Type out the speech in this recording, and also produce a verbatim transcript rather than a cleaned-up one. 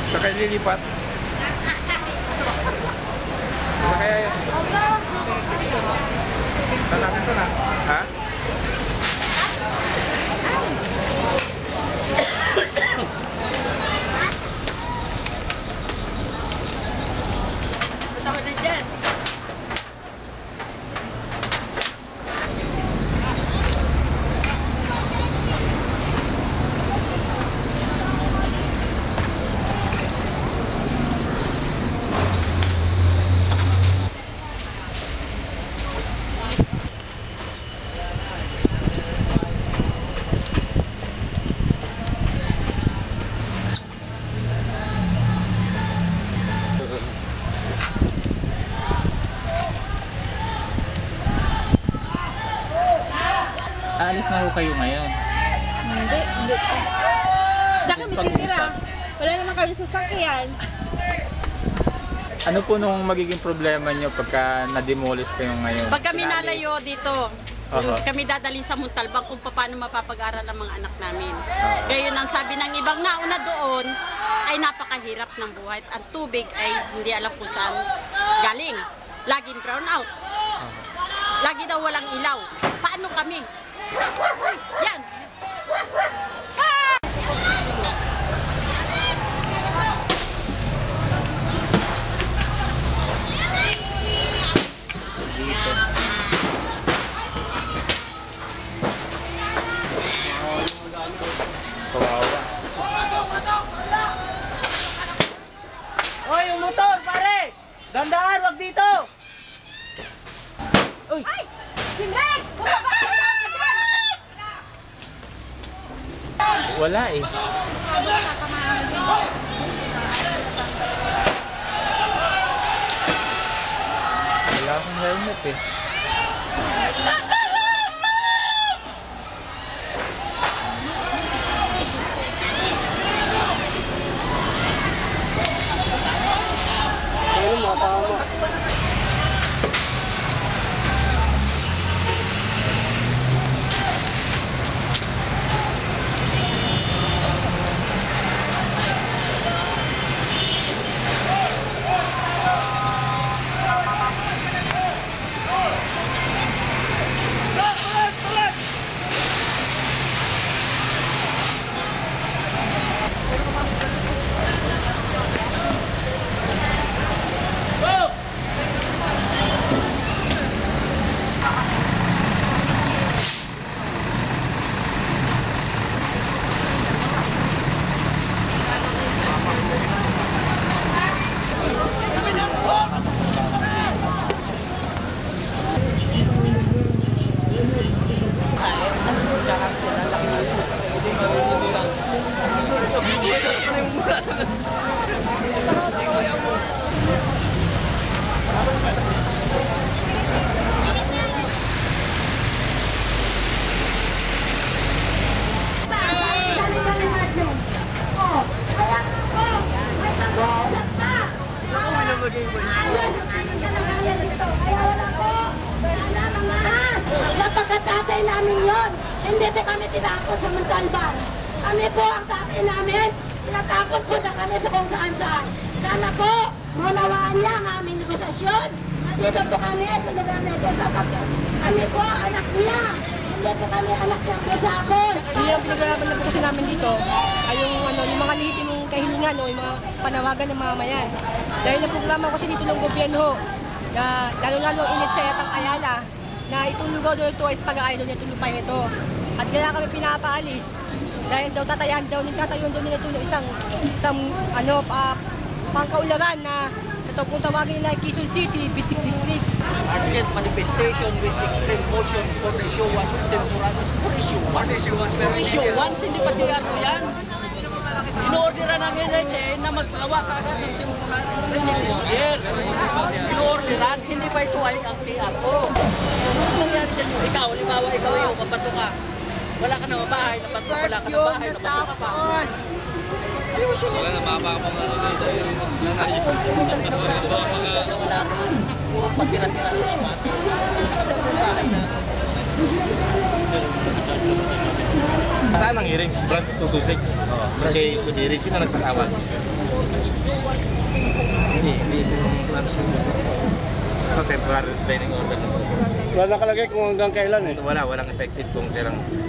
Saka lilipat. Ano kaya yan? Saan natin ito na? Ha? Alis na ho kayo ngayon? Hindi, hindi. Saan kami titira? Wala naman kami sasakyan. Ano po nung magiging problema nyo pagka na-demolish kayo ngayon? Pag kami nalayo dito, kung Aha. kami dadalhin sa Muntalbang kung paano mapapag-aral ang mga anak namin. Ah. Gayon ang sabi ng ibang nauna doon, ay napakahirap ng buhay. Ang tubig ay hindi alam kung saan galing. Laging brown out. Lagi daw walang ilaw. Paano kami? Yan! Kawawa. Hoy, yung motor, pare! Dandaan, wag dito! Uy! Ay! Sinrek! Bumaba ka na! Wala eh. Wala akong helmet eh. Ayun, matama. Napakatatay namin yun. Hindi po kami tinakot sa Muntalbang. Kami po ang tatay namin. Tinatakot po na kami sa kung saan saan. Sana po, maunawaan niya ang aming negosasyon. Nandito po kami sa lugar na ito sa kapit. Kami po ang anak niya. Hindi po kami anak niya po sa ako. Yung programa na po kasi namin dito ay yung, ano, yung mga lehitimong kahilingan o yung mga panawagan ng mamayan. Dahil ang programa kasi dito ng gobyerno, na lalo-lalo init sa Yatang Ayala, na itong lugar doon ito ay pag-aay doon itong lupa ito. At kaya kami pinapaalis dahil daw tatayan daw nagtatayon doon nila ito ng isang isang ano pa pangkaularan na ito kung tawagin nila Quezon City District District. Argent manifestation with extreme motion for issue was of temporary. For issue one. For issue one, hindi pati ano yan. Inoorderan ng N H A na maggawa kagad ng temporary procedure. Inoorderan, hindi pa ito ay ang T R O. Ano nangyari sa inyo? Ikaw, limawa, ikaw yung mabato ka. Wala ka na bahay, nabato, wala ka na bahay, nabato ka pa. Ayusin mo. Wala na mababa nga lang ito. Wala ka man. Puro pagpira-pira sa smati. Bahay na. Saan ng hearings, branch two two six. Kay Subiri, sino nagpatawag? Hindi, hindi ito yung branch two two six. Ito temporary restraining order na ito. Wala nakalagay kung hanggang kailan eh. Wala, walang effective kung kailang